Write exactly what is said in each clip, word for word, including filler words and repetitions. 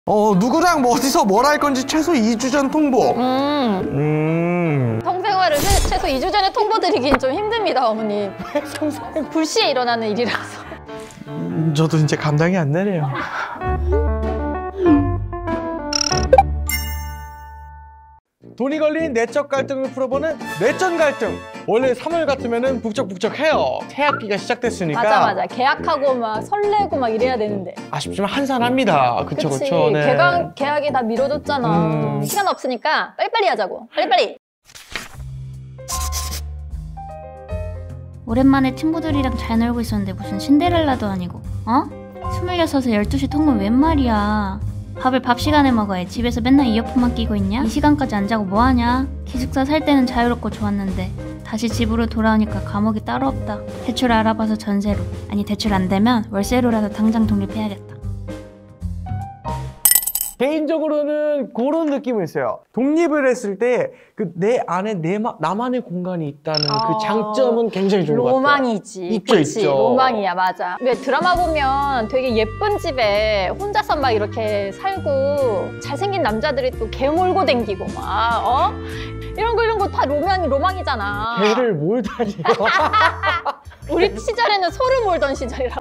어 누구랑 뭐 어디서 뭘 할 건지 최소 이 주 전 통보. 음. 음. 성생활을 최소 이 주 전에 통보드리긴 좀 힘듭니다, 어머님. 성생. 불시에 일어나는 일이라서. 음, 저도 이제 감당이 안 되네요. 돈이 걸린 내적 갈등을 풀어보는 내전 갈등. 원래 삼월 같으면은 북적북적해요. 새 학기가 시작됐으니까. 맞아 맞아. 계약하고 막 설레고 막 이래야 되는데. 아쉽지만 한산합니다. 그쵸 그치. 그쵸. 네. 계약, 계약이 다 미뤄졌잖아. 음. 시간 없으니까 빨리빨리 하자고. 빨리빨리. 오랜만에 친구들이랑 잘 놀고 있었는데 무슨 신데렐라도 아니고 어? 스물여섯에 열두 시 통금 웬 말이야. 밥을 밥 시간에 먹어야 집에서 맨날 이어폰만 끼고 있냐? 이 시간까지 안 자고 뭐하냐? 기숙사 살 때는 자유롭고 좋았는데 다시 집으로 돌아오니까 감옥이 따로 없다. 대출 알아봐서 전세로, 아니 대출 안 되면 월세로라도 당장 독립해야겠다. 개인적으로는 그런 느낌이 있어요. 독립을 했을 때 그 내 안에 내 마, 나만의 공간이 있다는 어... 그 장점은 굉장히 좋은 것 같아요. 로망이지. 있죠, 그치? 있죠. 로망이야, 맞아. 왜 드라마 보면 되게 예쁜 집에 혼자서 막 이렇게 살고 잘생긴 남자들이 또 개 몰고 댕기고 막 어? 이런 거 이런 거 다 로망이 로망이잖아. 개를 몰다니요. 우리 시절에는 소를 몰던 시절이라.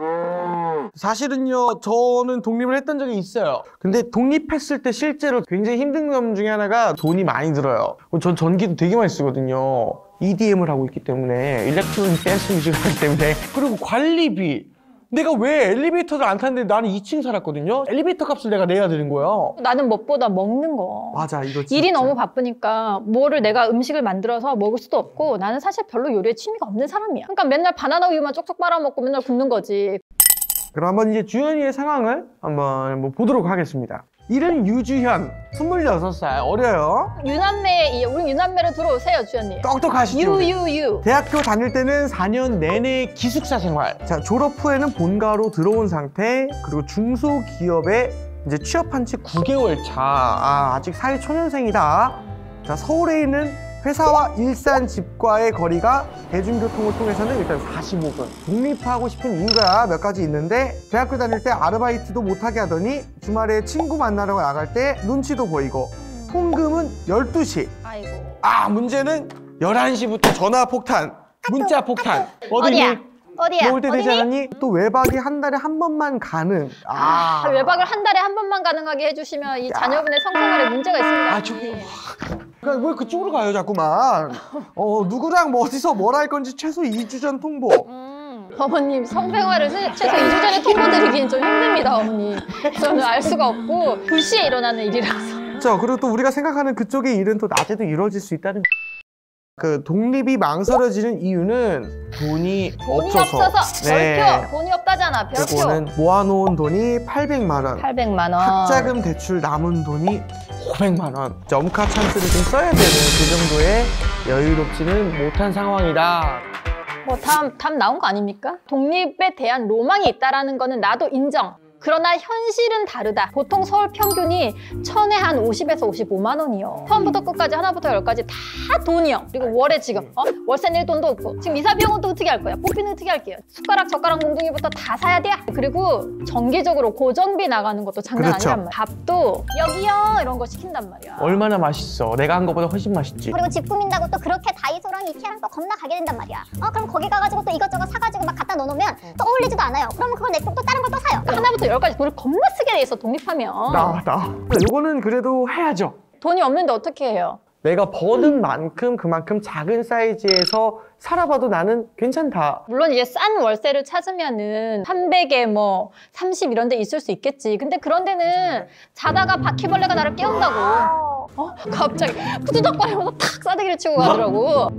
사실은요, 저는 독립을 했던 적이 있어요. 근데 독립했을 때 실제로 굉장히 힘든 점 중에 하나가 돈이 많이 들어요. 전 전기도 되게 많이 쓰거든요. 이디엠을 하고 있기 때문에, 일렉트로닉 댄스 뮤직을 하기 때문에. 그리고 관리비. 내가 왜 엘리베이터를 안 탔는데 나는 이 층 살았거든요? 엘리베이터 값을 내가 내야 되는 거야. 나는 무엇보다 먹는 거. 맞아, 이거 진짜. 일이 너무 바쁘니까 뭐를 내가 음식을 만들어서 먹을 수도 없고 나는 사실 별로 요리에 취미가 없는 사람이야. 그러니까 맨날 바나나 우유만 쪽쪽 빨아먹고 맨날 굶는 거지. 그럼 한번 이제 주연이의 상황을 한번 뭐 보도록 하겠습니다. 이름 유주현, 스물여섯 살, 어려요. 유남매, 우리 유남매로 들어오세요, 주연님. 똑똑하시죠? 유유유. 대학교 다닐 때는 사 년 내내 기숙사 생활. 자, 졸업 후에는 본가로 들어온 상태. 그리고 중소기업에 이제 취업한 지 구 개월 차. 아, 아직 사회초년생이다. 자, 서울에 있는 회사와 일산 집과의 거리가 대중교통을 통해서는 일단 사십오 분. 독립하고 싶은 이유가 몇 가지 있는데, 대학교 다닐 때 아르바이트도 못하게 하더니 주말에 친구 만나러 나갈 때 눈치도 보이고, 통금은 열두 시. 아이고. 아, 문제는 열한 시부터 전화 폭탄, 문자 폭탄. 어디야? 어디야? 먹을 때 되지 않았니? 또 외박이 한 달에 한 번만 가능. 아, 아, 외박을 한 달에 한 번만 가능하게 해주시면 이 자녀분의 성생활에 문제가 있습니다. 아, 저기. 그러니까 왜 그쪽으로 가요, 자꾸만. 어, 누구랑 뭐 어디서 뭘 할 건지 최소 이 주 전 통보. 음, 어머님, 성생활을 최소 이 주 전에 통보드리기엔 좀 힘듭니다, 어머님. 저는 알 수가 없고 불시에 일어나는 일이라서. 그렇죠. 그리고 또 우리가 생각하는 그쪽의 일은 또 낮에도 이루어질 수 있다는. 그 독립이 망설여지는 이유는 돈이, 돈이 없어서. 없어서. 네. 별표. 돈이 없다잖아, 별표. 그리고는 모아놓은 돈이 팔백만 원. 팔백만 원. 학자금 대출 남은 돈이 오백만 원. 점카 찬스를 좀 써야 되는 그 정도의 여유롭지는 못한 상황이다. 뭐 다음, 다음 나온 거 아닙니까? 독립에 대한 로망이 있다라는 거는 나도 인정. 그러나 현실은 다르다. 보통 서울 평균이 천에 한 오십에서 오십오만 원이요. 처음부터 끝까지 하나부터 열까지 다 돈이요. 그리고 월에 지금 어? 월세 낼 돈도 없고 지금 이사 비용은 또 어떻게 할 거야? 뽀삐는 어떻게 할게요? 숟가락, 젓가락, 몽둥이부터 다 사야 돼. 그리고 정기적으로 고정비 나가는 것도 장난 그렇죠. 아니란 말이야. 밥도 여기요 이런 거 시킨단 말이야. 얼마나 맛있어. 내가 한 것보다 훨씬 맛있지. 그리고 집 꾸민다고 또 그렇게 다이소랑 이케아랑 또 겁나 가게 된단 말이야. 어 그럼 거기 가가지고 또 이것저것 사가지고 막 갖다 넣어놓으면 또 어울리지도 않아요. 그러면 그걸 냅두고 또 다른 걸 또 사요. 그러니까 하나부터 열까지 돈을 겁나 쓰게 돼 있어, 독립하면. 나, 나. 요거는 그래도 해야죠. 돈이 없는데 어떻게 해요? 내가 버는 만큼 그만큼 작은 사이즈에서 살아봐도 나는 괜찮다. 물론 이제 싼 월세를 찾으면은 삼백에 뭐 삼십 이런 데 있을 수 있겠지. 근데 그런 데는 자다가 바퀴벌레가 나를 깨운다고. 어? 갑자기 후두덕거리면서 탁 싸대기를 치고 가더라고.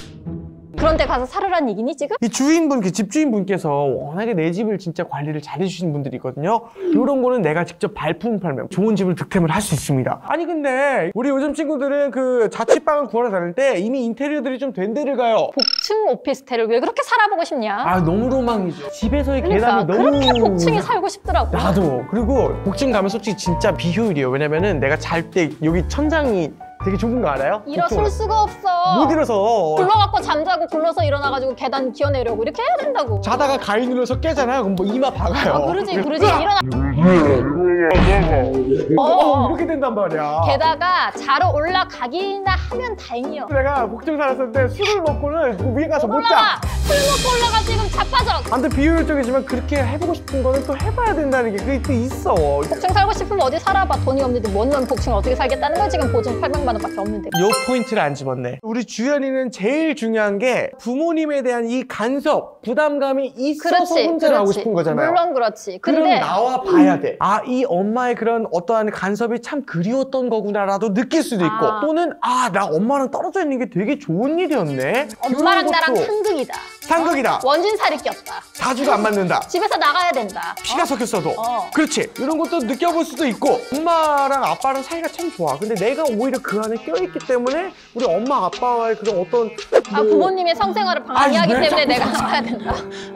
그런 데 가서 살으란 얘기니 지금? 이 주인분, 그 집주인분께서 워낙에 내 집을 진짜 관리를 잘해주시는 분들이 있거든요. 이런 거는 내가 직접 발품 팔면 좋은 집을 득템을 할 수 있습니다. 아니 근데 우리 요즘 친구들은 그 자취방을 구하러 다닐 때 이미 인테리어들이 좀 된 데를 가요. 복층 오피스텔을 왜 그렇게 살아보고 싶냐? 아, 너무 로망이죠. 집에서의 그러니까 계단이 너무... 그렇게 복층에 살고 싶더라고. 나도. 그리고 복층 가면 솔직히 진짜 비효율이에요. 왜냐면은 내가 잘 때 여기 천장이 되게 좁은 거 알아요? 일어설 수가 없어. 못 일어서. 굴러갖고 잠자고 굴러서 일어나가지고 계단 기어내려고 이렇게 해야 된다고. 자다가 가위 눌러서 깨잖아요. 그럼 뭐 이마 박아요. 아, 그러지 그러지 일어나. 어, 어. 이렇게 된단 말이야. 게다가 자러 올라가기나 하면 다행이요. 내가 복층 살았을 때 술을 먹고는 위에 가서 못 자. 올라가! 술 먹고 올라가 지금 자빠져! 아무튼 비효율적이지만 그렇게 해보고 싶은 거는 또 해봐야 된다는 게 그게 또 있어. 복층 살고 싶으면 어디 살아봐. 돈이 없는데 뭔 놈 복층을 어떻게 살겠다는 거야. 지금 보증 팔백만 원밖에 없는데. 요 포인트를 안 집었네. 우리 주연이는 제일 중요한 게 부모님에 대한 이 간섭, 부담감이 있어서 그렇지, 혼자 나오고 싶은 거잖아요. 물론 그렇지. 그럼 근데 나와 봐야 돼. 아, 이 엄마의 그런 어떠한 간섭이 참 그리웠던 거구나라도 느낄 수도 있고 아. 또는 아, 나 엄마랑 떨어져 있는 게 되게 좋은 일이었네. 엄마랑 이런 나랑 것도 상극이다. 상극이다. 원진살이 꼈다. 사주가 안 맞는다. 집에서 나가야 된다. 피가 어? 섞였어도. 어. 그렇지. 이런 것도 느껴볼 수도 있고 엄마랑 아빠랑 사이가 참 좋아. 근데 내가 오히려 그 안에 껴있기 때문에 우리 엄마 아빠와의 그런 어떤 아, 뭐 부모님의 성생활을 방해하기 아니, 왜 때문에 자꾸 내가 나가야 된다.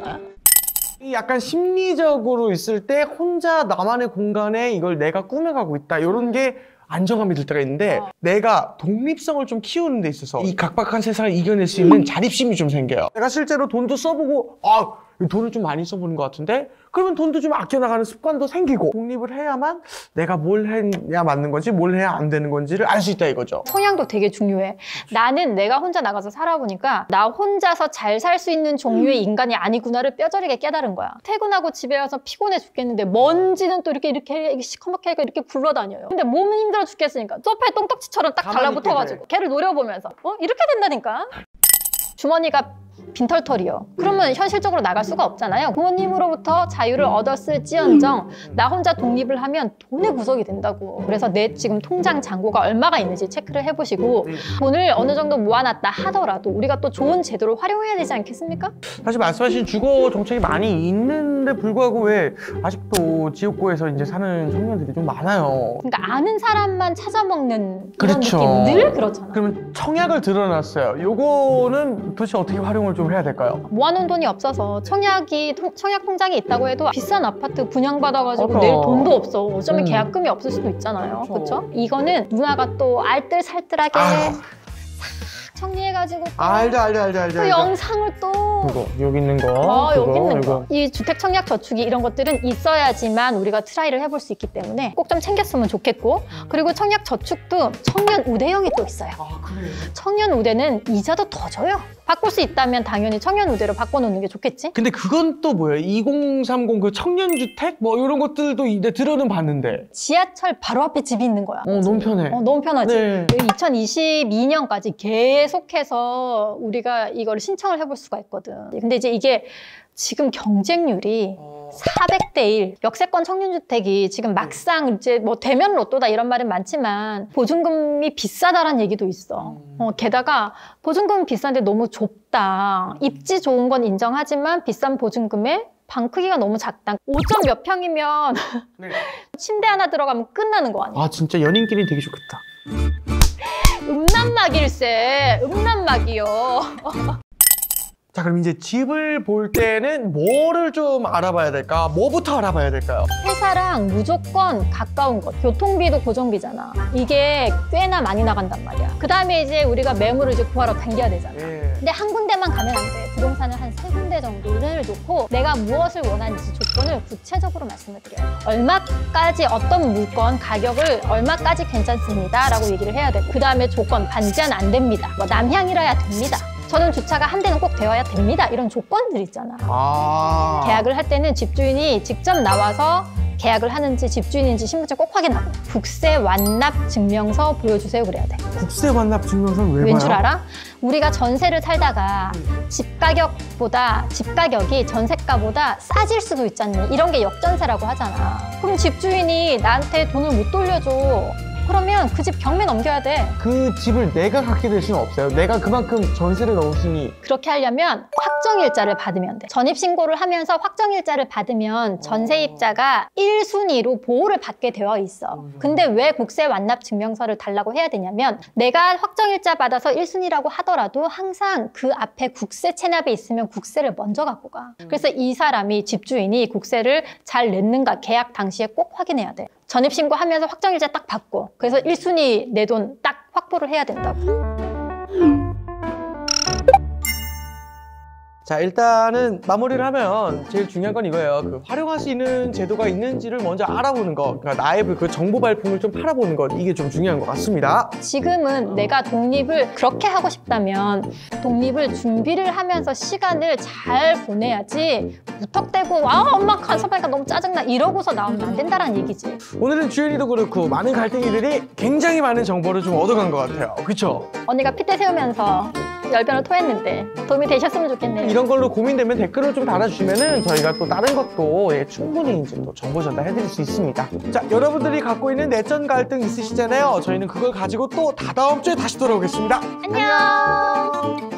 이 약간 심리적으로 있을 때 혼자 나만의 공간에 이걸 내가 꾸며가고 있다. 이런 게 안정감이 들 때가 있는데 어. 내가 독립성을 좀 키우는 데 있어서 이 각박한 세상을 이겨낼 수 있는 자립심이 좀 생겨요. 내가 실제로 돈도 써보고 아, 돈을 좀 많이 써보는 것 같은데 그러면 돈도 좀 아껴나가는 습관도 생기고 독립을 해야만 내가 뭘 해야 맞는 건지 뭘 해야 안 되는 건지를 알 수 있다 이거죠. 성향도 되게 중요해. 나는 내가 혼자 나가서 살아보니까 나 혼자서 잘 살 수 있는 종류의 인간이 아니구나를 뼈저리게 깨달은 거야. 퇴근하고 집에 와서 피곤해 죽겠는데 먼지는 또 이렇게 이렇게 시커멓게 이렇게 굴러다녀요. 근데 몸은 힘들어 죽겠으니까 소파에 똥딱지처럼 딱 가만히 달라붙어가지고 걔를 노려보면서 어? 이렇게 된다니까? 주머니가 빈털털이요. 그러면 현실적으로 나갈 수가 없잖아요. 부모님으로부터 자유를 얻었을지언정 나 혼자 독립을 하면 돈의 구석이 된다고. 그래서 내 지금 통장 잔고가 얼마가 있는지 체크를 해보시고 돈을 어느 정도 모아놨다 하더라도 우리가 또 좋은 제도를 활용해야 되지 않겠습니까? 사실 말씀하신 주거 정책이 많이 있는데 불구하고 왜 아직도 지역구에서 이제 사는 청년들이 좀 많아요. 그러니까 아는 사람만 찾아먹는 이런 그렇죠. 느낌 늘 그렇잖아. 그러면 청약을 드러났어요. 요거는 도대체 어떻게 활용을 좀 해야 될까요? 모아놓은 돈이 없어서 청약이 통- 청약 통장이 있다고 해도 비싼 아파트 분양받아가지고 맞아. 낼 돈도 없어. 어쩌면 음. 계약금이 없을 수도 있잖아요. 그쵸. 그렇죠? 이거는 누나가 또 알뜰살뜰하게 아유. 싹 정리해가지고 또, 알죠, 알죠, 알죠, 알죠. 또 알죠. 영상을 또 이거 여기 있는 거. 어, 그거, 여기 있는 이거. 거. 이 주택 청약 저축이 이런 것들은 있어야지만 우리가 트라이를 해볼 수 있기 때문에 꼭 좀 챙겼으면 좋겠고 그리고 청약 저축도 청년 우대형이 또 있어요. 아, 그래요? 청년 우대는 이자도 더 줘요. 바꿀 수 있다면 당연히 청년 우대로 바꿔놓는 게 좋겠지? 근데 그건 또 뭐예요? 이공삼공 그 청년주택? 뭐 이런 것들도 이제 들어는 봤는데. 지하철 바로 앞에 집이 있는 거야. 어, 너무 편해. 어, 너무 편하지? 네. 이천이십이 년까지 계속해서 우리가 이걸 신청을 해볼 수가 있거든. 근데 이제 이게 지금 경쟁률이 사백 대 일. 역세권 청년주택이 지금 막상 이제 뭐 대면 로또다 이런 말은 많지만 보증금이 비싸다라는 얘기도 있어. 어, 게다가 보증금은 비싼데 너무 좁다. 입지 좋은 건 인정하지만 비싼 보증금에 방 크기가 너무 작다. 오 점 몇 평이면 네. 침대 하나 들어가면 끝나는 거 아니야? 아, 진짜 연인끼리 되게 좋겠다. 음란막일세. 음란막이요. 자, 그럼 이제 집을 볼 때는 뭐를 좀 알아봐야 될까? 뭐부터 알아봐야 될까요? 회사랑 무조건 가까운 것. 교통비도 고정비잖아. 이게 꽤나 많이 나간단 말이야. 그 다음에 이제 우리가 매물을 이제 구하러 당겨야 되잖아. 예. 근데 한 군데만 가면 안 돼. 부동산을 한 세 군데 정도를 놓고 내가 무엇을 원하는지 조건을 구체적으로 말씀을 드려요. 얼마까지 어떤 물건 가격을 얼마까지 괜찮습니다 라고 얘기를 해야 되고 그 다음에 조건 반지하는 안 됩니다. 뭐 남향이라야 됩니다. 저는 주차가 한 대는 꼭 되어야 됩니다. 이런 조건들 있잖아. 아. 계약을 할 때는 집주인이 직접 나와서 계약을 하는지 집주인인지 신분증 꼭 확인하고 국세 완납 증명서 보여주세요 그래야 돼. 국세 완납 증명서는 왜 봐요? 왠 줄 알아? 우리가 전세를 살다가 집 가격보다 집 가격이 전세가보다 싸질 수도 있잖니. 이런 게 역전세라고 하잖아. 그럼 집주인이 나한테 돈을 못 돌려줘. 그러면 그 집 경매 넘겨야 돼. 그 집을 내가 갖게 될 수는 없어요. 내가 그만큼 전세를 넣었으니. 그렇게 하려면 확정일자를 받으면 돼. 전입신고를 하면서 확정일자를 받으면 전세입자가 일 순위로 보호를 받게 되어 있어. 근데 왜 국세 완납 증명서를 달라고 해야 되냐면 내가 확정일자 받아서 일 순위라고 하더라도 항상 그 앞에 국세 체납이 있으면 국세를 먼저 갖고 가. 그래서 이 사람이 집주인이 국세를 잘 냈는가 계약 당시에 꼭 확인해야 돼. 전입신고하면서 확정일자 딱 받고 그래서 일 순위 내 돈 딱 확보를 해야 된다고. 자, 일단은 마무리를 하면 제일 중요한 건 이거예요. 그 활용할 수 있는 제도가 있는지를 먼저 알아보는 거. 그러니까 나의 그 정보 발품을 좀 팔아보는 것. 이게 좀 중요한 것 같습니다. 지금은 내가 독립을 그렇게 하고 싶다면 독립을 준비를 하면서 시간을 잘 보내야지 무턱대고 아 엄마 간섭하니까 너무 짜증나 이러고서 나오면 안 된다라는 얘기지. 오늘은 주연이도 그렇고 많은 갈등이들이 굉장히 많은 정보를 좀 얻어간 것 같아요. 그쵸? 언니가 핏대 세우면서 열변을 토했는데 도움이 되셨으면 좋겠네요. 이런 걸로 고민되면 댓글을 좀 달아주시면은 저희가 또 다른 것도 예, 충분히 이제 또 정보 전달해드릴 수 있습니다. 자, 여러분들이 갖고 있는 내적 갈등 있으시잖아요. 저희는 그걸 가지고 또 다다음 주에 다시 돌아오겠습니다. 안녕.